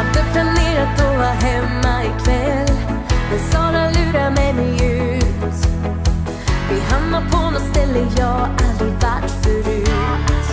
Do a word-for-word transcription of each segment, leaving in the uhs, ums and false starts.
Hade planerat att vara hemma ikväll, men Sara lurar mig nu ut. Vi hamnar på något ställe jag aldrig varit förut.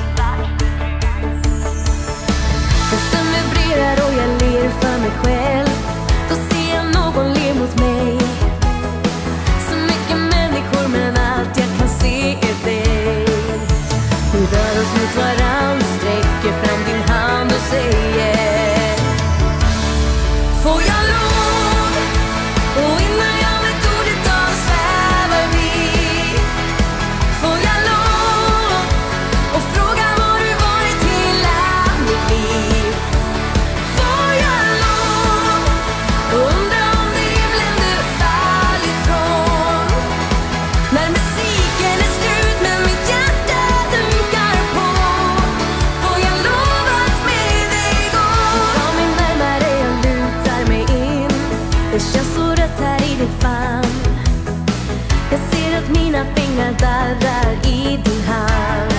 Hösten vibrerar och jag ler för mig själv. Då ser jag någon le mot mig. Så mycket människor men allt jag kan se är dig. Vi rör oss mot varandra, sträcker fram din hand och säger: får jag lov? Och innan jag vet ordet av svävar vi. Får jag lov? Och fråga var du varit hela mitt liv. Får jag lov? Och undra om det är himlen du fallit från. När musiken är slut men mitt hjärta dunkar på. Får jag lov att med dig gå? Ta mig närmare, jag lutar mig in. Det känns så rätt här i din famn. Jag ser att mina fingrar darrar i din hand.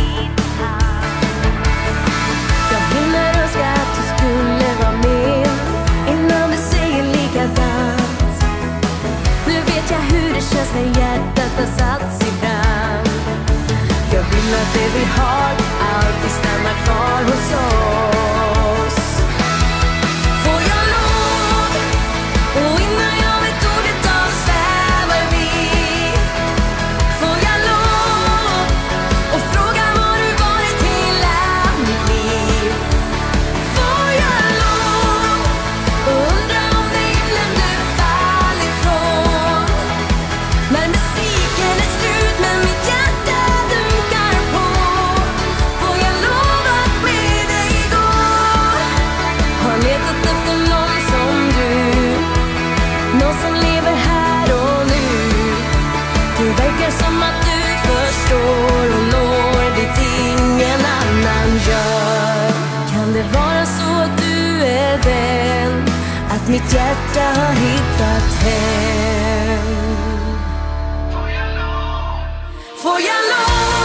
Jag hinner önska att du skulle vara med innan du säger likadant. Nu vet jag hur det känns när hjärtat har satt sig fram. Jag vill att det vi har alltid stannar kvar hos oss. Får jag lov? Och innan jag vet ordet av svävar vi. Får jag lov? Och fråga var du varit hela mitt liv. Får jag lov? Och undra om det är himlen du fallit från. När musiken är slut men mitt hjärta dunkar på. Får jag lov att med dig gå? Har letat efter någon som du, någon som lever här och nu. Du verkar som att du förstår och når dit ingen annan gör. Kan det vara så att du är den, att mitt hjärta har hittat hem? Får jag lov?